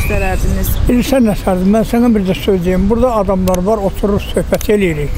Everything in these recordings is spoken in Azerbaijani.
göstərərdiniz? Bilirsən nə sərdir? Mən sənə bir də söyləyeyim. Burada adamlar var, oturur, söhbət eləyirik.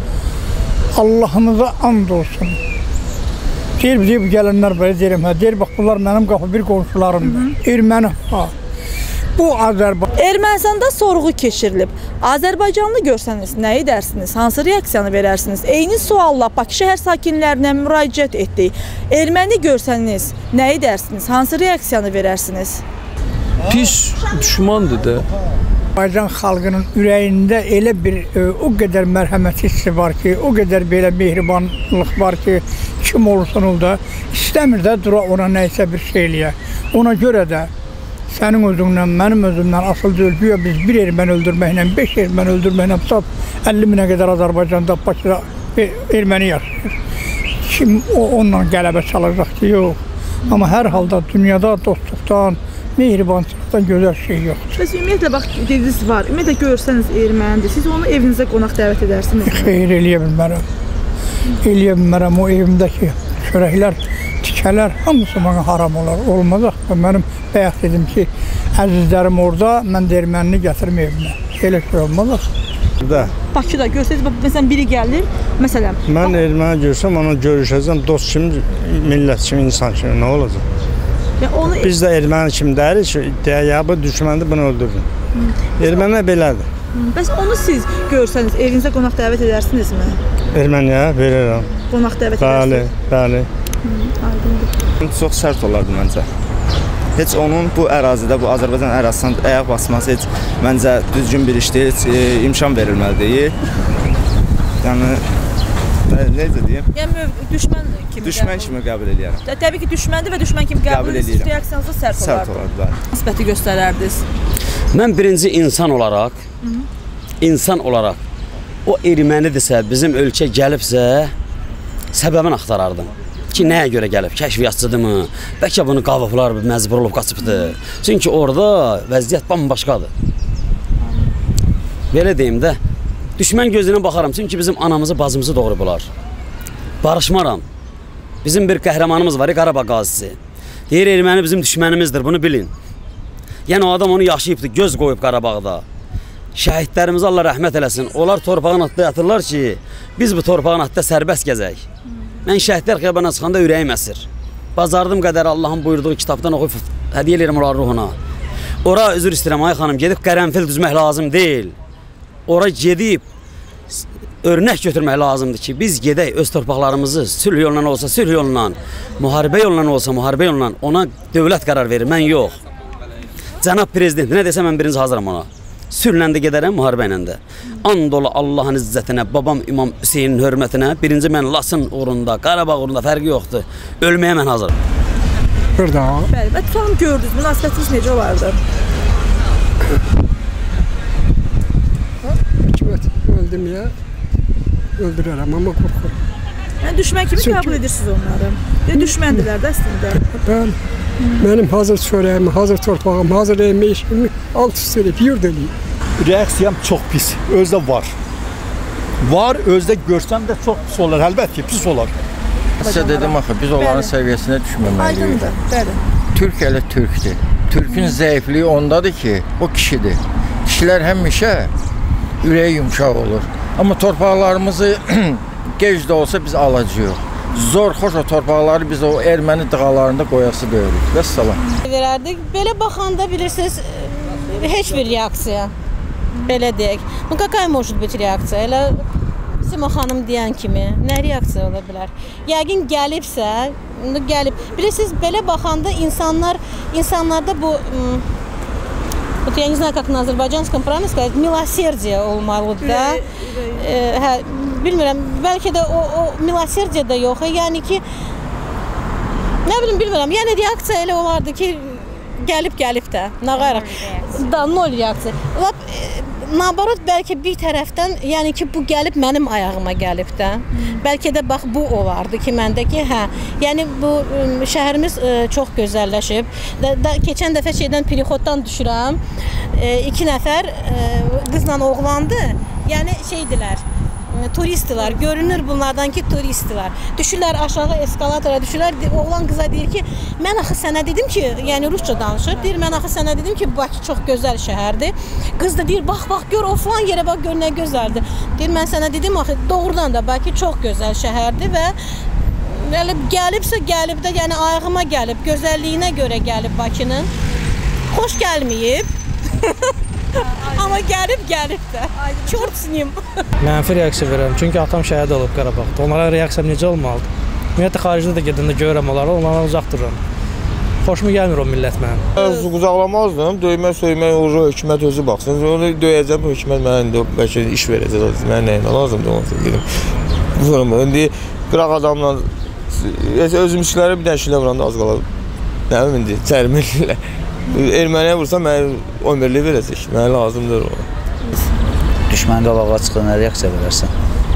Allah'ımıza and olsun. Deyir, gələnlər belə deyirəm, deyir, bax, bunlar mənim qapı bir qonşularımdır. Erməni, bu Azərbaycan. Ermənistanda sorğu keçirilib. Azərbaycanlı görsəniz, nə edərsiniz? Hansı reaksiyanı verərsiniz? Eyni sualla Bakı şəhər sakinlərinə müraciət etdik. Erməni görsəniz, nə edərsiniz? Hansı reaksiyanı verərsiniz? Pis düşmandır da. Azərbaycan xalqının ürəyində elə bir o qədər mərhəmət hissi var ki, o qədər belə mehribanlıq var ki, kim olursan ol da istəmir də dura ona nəysə bir şey eləyə. Ona görə də sənin özündən, mənim özümdən asıl deyil, güya biz bir erməni öldürməklə, 5 erməni öldürməklə 50 minə qədər Azərbaycanda Bakıda erməni yaşayır. Kim onunla qələbə çalacaq ki, yox. Amma hər halda dünyada dostluqdan, mehribançılıqdan gözəl şey yoxdur. Bəs ümumiyyətlə, bax, dediniz var, ümumiyyətlə görsəniz ermənidir, siz onu evinizə qonaq dəvət edərsiniz mi? Xeyr, eləyə bilmərəm. Eləyə bilmərəm, o evimdəki çörəklər, tikələr, hamısı bana haram olar, olmazaq. Mənim bayaq dedim ki, əzizlərim orada, mən də ermənini gətirim evimə. Elə şey olmazaq. Bakıda görsəniz, məsələn, biri gəlir, məsələn. Mən erməni görsəm, ona görüşəcəm, dost kimi, millət kimi, insan kimi, nə olacaq? Biz də erməni kimi dəyirik ki, ya bu düşməndir, bunu öldürdün. Erməni belədir. Bəs onu siz görsəniz, evinizə qonaq dəvət edərsinizmi? Erməniyə verirəm. Qonaq dəvət edərsiniz? Bəli. Çox sərt olardı məncə. Heç onun bu ərazidə, bu Azərbaycan ərazisindən ayaq basması heç məncə düzgün bir iş deyil, heç imkan verilməli deyil. Yəni, necə deyim? Yəni, düşmən kimi qəbul edirəm. Təbii ki, düşməndir və düşmən kimi qəbul edirəm. Siz reaksiyanızda sərt olardı. Nisbəti göstərərdiniz. Mən birinci insan olaraq, o ermənidirsə, bizim ölkə gəlibsə, səbəbini axtarardım. Ki, nəyə görə gəlib? Kəşfiyyatçıdırmı? Bəlkə bunu qavıblar, məcbur olub qaçıbdır. Çünki orada vəziyyət bambaşqadır. Belə deyim də, düşmən gözünə baxaram. Çünki bizim anamızı, bazımızı doğrublar. Barışmaram. Bizim bir qəhrəmanımız var, Qarabağ qazisi. Deyir, erməni bizim düşmənimizdir, bunu bilin. Yəni, o adam onu yaşayıbdır, göz qoyub Qarabağda. Şəhidlərimizi Allah rəhmət eləsin. Onlar torpağın altında yatırlar ki, biz bu torpağın altında sərbəst gəzək. Mən şəhidlər xiyabanına çıxanda ürəyim əsir. Bazardım qədər Allahın buyurduğu kitabdan oxuyub hədiyyə edirəm onların ruhuna. Ora, özür istəyirəm, ay xanım, gedib qərənfil düzmək lazım deyil. Ora gedib örnək götürmək lazımdır ki, biz gedək öz torpaqlarımızı sülh yolundan olsa sülh yolundan, müharibə yolundan olsa müharibə yolundan, ona dövlət qərar verir, mən yox. Cənab Prezident, nə desə mən birinci hazıram ona. Sülhlə də gedərəm, müharibə ilə də. And ola Allahın izzətinə, babam İmam Hüseynin hörmətinə, birinci mən Lasın uğrunda, Qarabağ uğrunda fərqi yoxdur. Ölməyə mən hazırım. Burada. Bəli, və tutalım gördünüz, münasibətiniz necə olardı? Öldürməyə öldürərəm, amma qorxuram. Yəni, düşmən kimi qəbul edirsiniz onları. Düşməndirlər də əslində. Bəli. Mənim hazır çörəyimi, hazır torpağım, hazır emeğimi alt üst edib, yurd eləyib. Reaksiyam çox pis, özdə var. Var, özdə görsəm də çox pis olar, əlbəttə ki, pis olar. Sizə dedim axı, biz onların səviyyəsinə düşməməliyik. Aydındır, bəli. Türk elə türkdür. Türkün zəifliyi ondadır ki, o kişidir. Kişilər həmişə ürəyi yumşaq olur. Amma torpaqlarımızı gec də olsa biz alacağıq. Zor, xoş o torpaqları biz o erməni dağalarında qoyası deyirik. Vəssalam. Verərdik. Belə baxanda bilirsiniz, heç bir reaksiya. Belə deyək. Ну, какая может быть реакция? Elə Sima xanım deyən kimi, nə reaksiya ola bilər? Yəqin gəlibsə, gəlib. Bilirsiniz, belə baxanda insanlarda bu вот я не знаю, как на азербайджанском правильно сказать, милосердие olmalıdır da. Bilmirəm, bəlkə də o milosердие də yox. Yəni ki, nə bilim, bilmirəm. Yəni reaksiya elə olardı ki, gəlib də. Nağaraq. Da, nol reaksiya. Nabarot bəlkə bir tərəfdən, yəni ki, bu gəlib mənim ayağıma gəlib də. Bəlkə də bax bu olardı ki, məndəki, yəni bu şəhərimiz çox gözəlləşib. Keçən dəfə şeydən Pirixotdan düşürəm. 2 nəfər qızla oğlandı. Yəni şeydilər, turistlər, görünür bunlardan ki turistlər. Düşürlər aşağı eskalatora, düşürlər, oğlan qıza deyir ki, mən axı sənə dedim ki, yəni rusca danışır, deyir, mən axı sənə dedim ki, Bakı çox gözəl şəhərdir. Qız da deyir, bax, gör, o falan yerə bax, gör, nə gözəldir. Deyir, mən sənə dedim, axı, doğrudan da Bakı çox gözəl şəhərdir və gəlibsə, gəlib də, yəni ayağıma gəlib, gözəlliyinə görə gəlib Bakının. Xoş gəlməyib. Amma gəlib də. Çort sinim. Mənfi reaksiya verirəm. Çünki atam şəhid olub Qarabağda. Onlara reaksiyam necə olmalıdır? Ümumiyyətlə, xaricdə də gedəndə görürəm onlardan uzaq dururam. Xoşuma gəlmir o millət mənim. Qucaqlamazdım. Döymək, söymək olur, hökumət özü baxsın. Onu döyəcəm, hökumət mənə indi bəlkə iş verəcək. Mənə nəyinə lazımdır onu gedim. İndi qıraq adamla özüm işlərə bir dənə işlə vuranda az qalır. Nə bilim indi, cərimə erməniyə vursa mənə 11'li verəcək. Mənə lazımdır o. Düşmən qabağa çıxına reaksiya verərsən.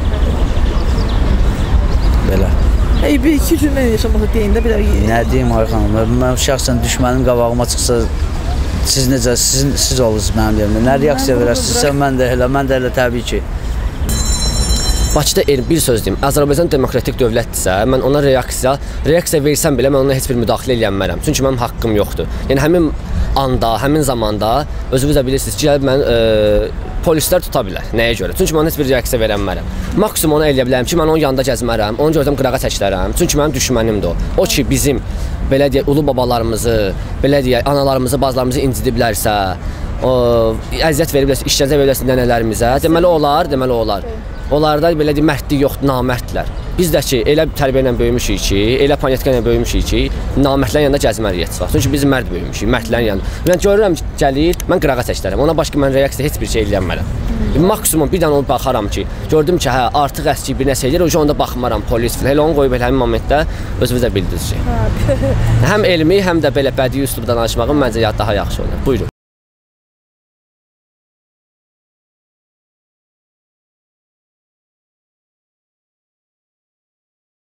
Belə. Bir-iki cümlə yaşamaq deyəndə bir nə deyim ay xanım? Mən şəxsən düşmənim qabağıma çıxsa siz necə, siz olursunuz mənim yerimdə. Nə reaksiya verərsinizsə mən də elə təbii ki. Bakıda bir söz deyim, Azərbaycan demokratik dövlətdirsə, mən ona reaksiya versəm belə mən ona heç bir müdaxilə eləyənmərəm. Çünki mənim haqqım yoxdur. Yəni həmin anda, həmin zamanda özünüz də bilirsiniz ki, gəlib mən polislər tuta bilər. Nəyə görə? Çünki mən heç bir reaksiya verənmərəm. Maksimum ona eləyə bilərəm ki, mən onun yanında gəzmərəm, onu gördüm qırağa çəkilərəm. Çünki mənim düşmənimdir o. O ki bizim belə deyək ulu babalarımızı, belə deyək analarımızı, bacılarımızı incidiblərsə, əziyyət veriblərsə, işgəncə veriblərsə nənələrimizə, deməli olar. Onlarda belə deyək mərdlik yoxdur, namərddirlər. Biz də ki, elə tərbiyə ilə böyümüşük ki, elə panyatka ilə böyümüşük ki, namərdlərin yanında gəzməliyik var. Çünki biz mərd böyümüşük, mərdlərin yanında. Mən görürəm ki, gəlir, mən qırağa çəkilərəm. Ona başqa mən reaksiya heç bir şey eləyənmərəm. Maksimum bir dənə onu baxaram ki, gördüm ki, hə, artıq əski bir nəsə eləyir, onda baxmaram polis filan. Elə onu qoyub həmin momentdə özünüzə bildirəcək. Həm elmi, həm də belə bədii üslubda danışmağım məncə daha yaxşı olur. Buyurun.